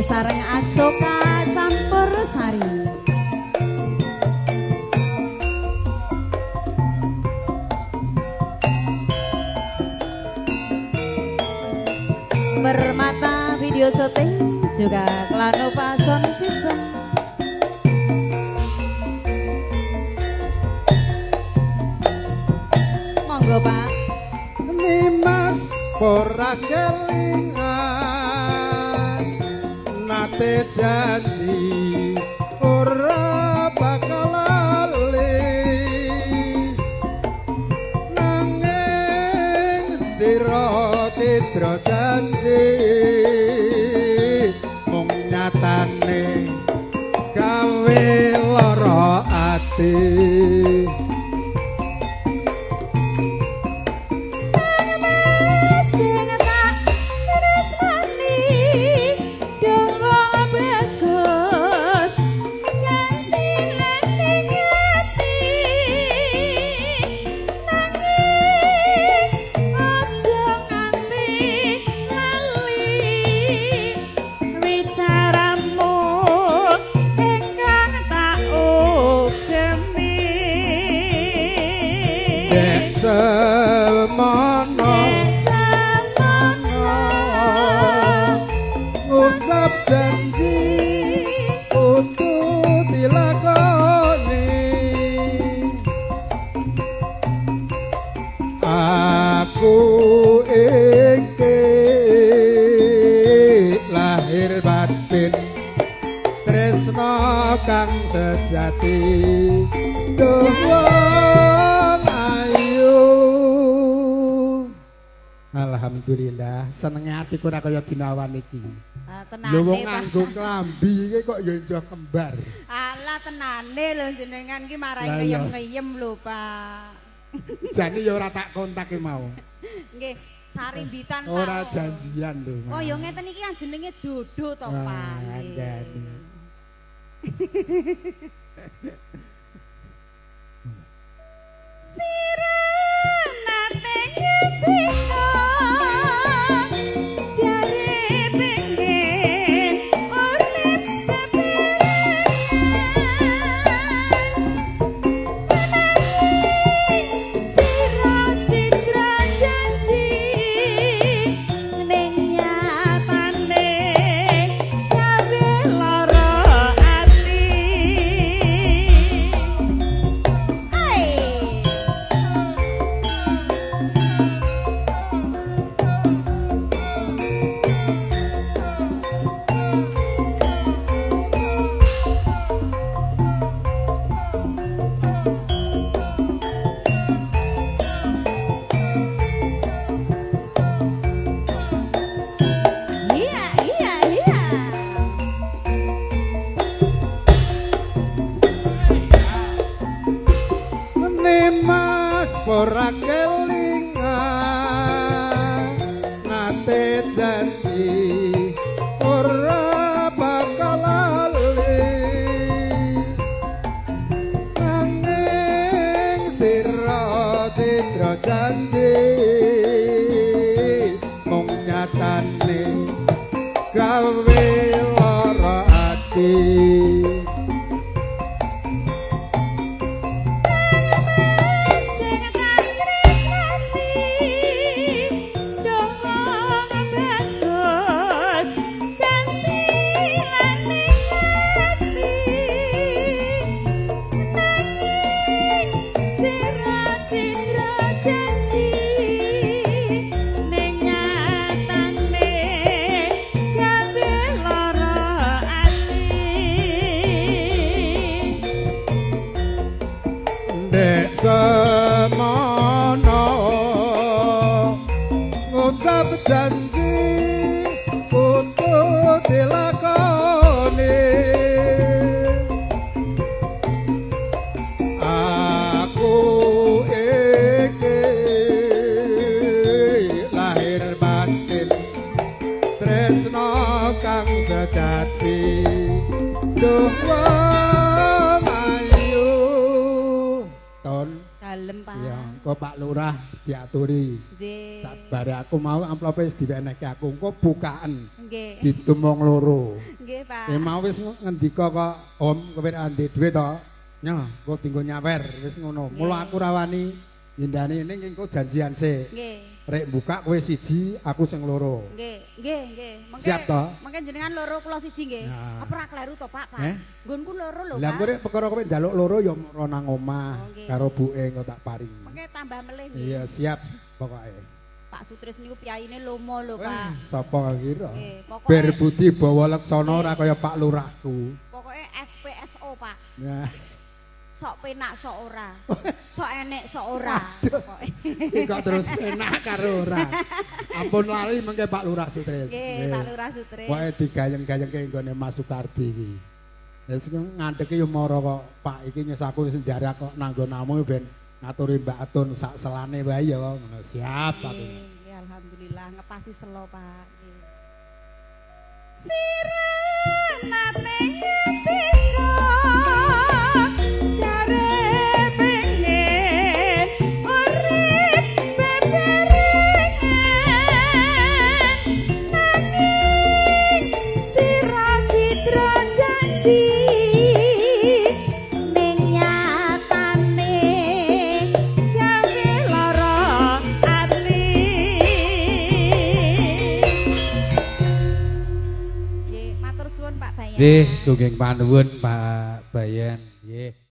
sareng Asoka campur sari. Permata video syuting juga Klanova Sound System. Monggo Pak. Nimas ora kelingan nate janji ora bakal lali nanging sira tidro janji mung nyatane gawe lara ati. Ucap janji untuk dilakoni, aku iki lahir batin tresno kang sejati. Alhamdulillah, senenge atiku ora kaya dinawan iki. Lho wong nganggo klambi iki kok ya njoh kembar. Alah tenane lho jenengan iki marai ngeyem-ngeyem lho, Pak. Jane ya ora tak kontake mau. Nggih, sarimbitan Pak. Ora janjian lho. Oh ya ngeten iki kan jenenge jodoh to, Pak. Sirenate ngendika ora kelingan nate janji ora bakal lali nanging sira tidro janji mung nyatane gawe lara ati. Dek semono ngucap janji untuk dilakoni, aku iki lahir batin tresno kang sejati. Duh dalem Pak. Ya, kok Pak Lurah diaturi. Nggih. Sabare aku mau amplope wis diwenehke aku engko bukaan. Nggih. Ditumong loro. Nggih, Pak. Mau wis ngendika kok Om kowe ndek dhuwit to. Nyo, kok tinggo nyawer wis ngono. Mula aku rawani nyindani ning engko janjian sik. Nggih. Rek buka kowe siji, aku sing loro. Nggih, nggih, nggih. Siap to? Mengke jenengan loro kula siji nggih. Apa ora kleru to, Pak? Nggonku loro lho, Pak. Lah kowe perkara kowe njaluk loro ya ora nang omah karo buke engko tak paringi. Mengke tambah melih nggih. Iya, siap pokoke. Pak Sutris niku piyaine lomo lho, Pak. Sapa kira? Nggih, pokoke Ber budi bawa leksana ora kaya Pak Lurahku. Pokoke SPSO, Pak. Nah, sok penak sok ora. Sok enek sok ora. Iki kok terus enak karo ora. Ampun lali mengke Pak Lurah Sutris. Nggih, Pak Lurah Sutris. Pokoke digayeng-gayengke nggone Mas Sukardi iki. Wis ngandheke yo mara kok Pak iki nyesaku wis njarah kok nanggonamu ben ngaturi Mbak Atun sak selane wae ya ngono. Siap aku. Nggih, alhamdulillah ngepasi selo, Pak. Nggih. Sirenate hatiku Nggih, tungging panuwun Pak Bayan. Nggih.